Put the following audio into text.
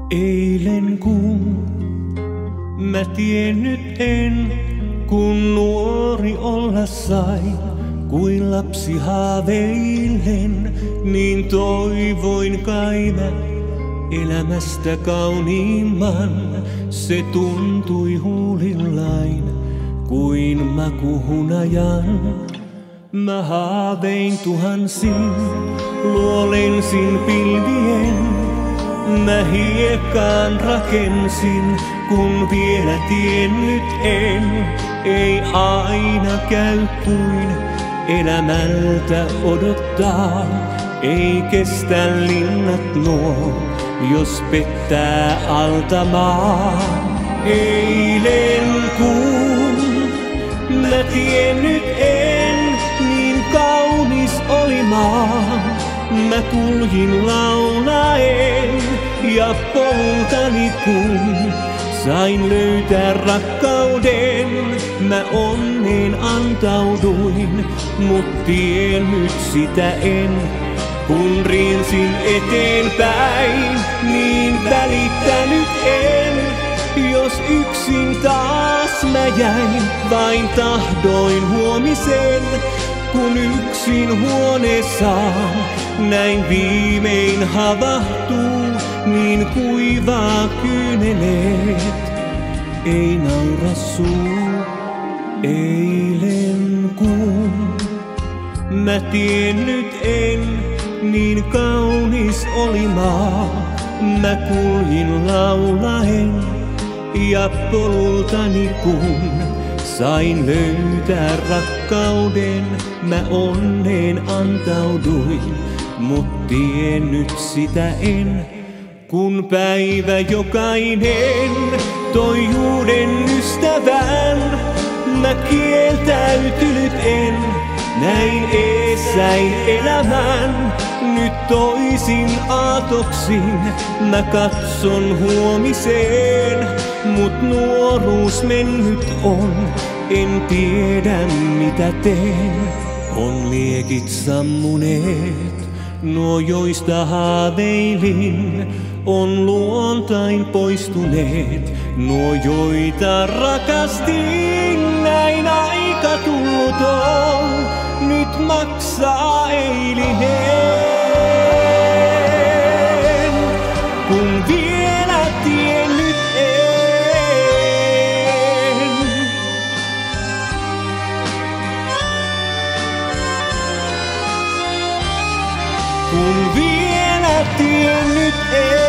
Eilen kun mä tiennyt en, kun nuori olla sain, kuin lapsi haaveillen, niin toivoin kai mä elämästä kauniimman. Se tuntui huulillain kuin makuhunajan. Mä haavein tuhansin, luolensin pilvien. Mä hiekkaan rakensin, kun vielä tiennyt en. Ei aina käy kuin elämältä odottaa. Ei kestä linnat nuo, jos pettää alta maa. Eilen kun mä tiennyt en, niin kaunis oli maa. Mä kuljin laulaen ja polultani kun sain löytää rakkauden. Mä onneen antauduin, mut tiennyt sitä en. Kun riensin eteenpäin, niin välittänyt en. Jos yksin taas mä jäin, vain tahdoin huomisen. Kun yksin huoneessaan näin viimein havahtuu, niin kuivaa kyyneleet, ei naura suu. Eilen kun mä tiennyt en, niin kaunis oli maa. Mä kuljin laulaen ja polultani kun sain löytää rakkauden. Mä onneen antauduin, mut tiennyt sitä en. Kun päivä jokainen toi uuden ystävän, mä kieltäytynyt en. Näin eessäin elämän, nyt toisin aatoksin. Mä katson huomiseen, mut nuoruus mennyt on. En tiedä mitä teen, on liekit sammuneet. Nuo joista haaveilin, on luontain poistuneet. Nuo joita rakastin, näin aika tullut on. Nyt maksaa eilinen, kun vielä tiennyt en. Kun vielä tiennyt en.